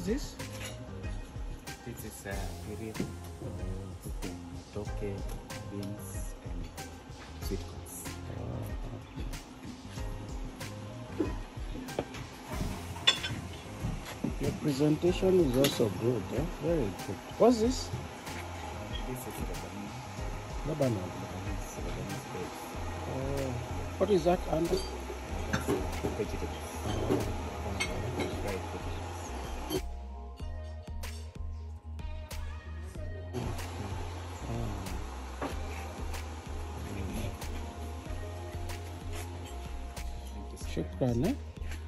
this? This is period, toke, beans, and sweet corns. Your presentation is also good, eh? Very good. What's this? This is Lebanon. Lebanese bread. What is that under? That's vegetables. Fried vegetables. Shukran, eh?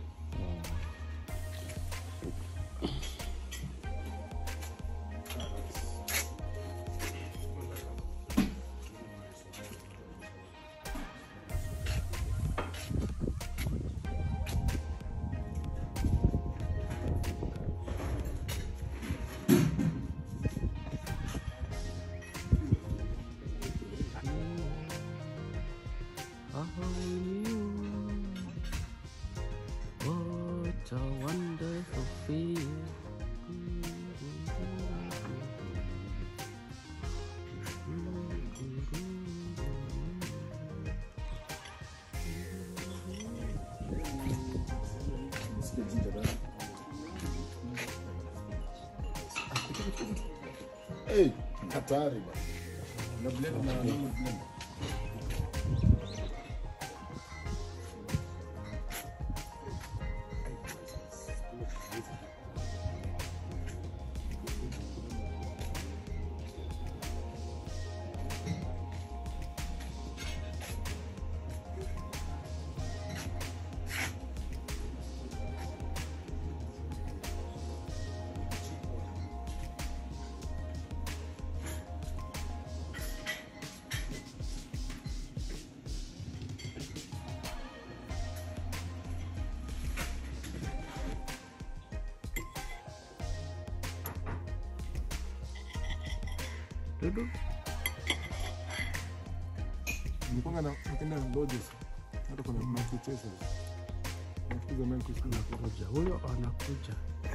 What a wonderful feel. Hey, hatari bwana. Na blend na blend. Dudu. Nipanga na mkenda lodges. Hata kuna machechesa. Nafikiza mimi kusikiza Kuja. Huyo anakuja.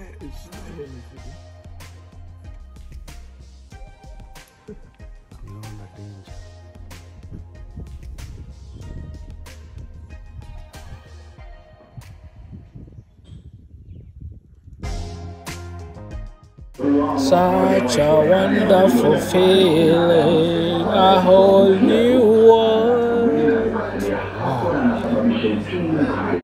Ameona danger. Such a wonderful feeling, a whole new world.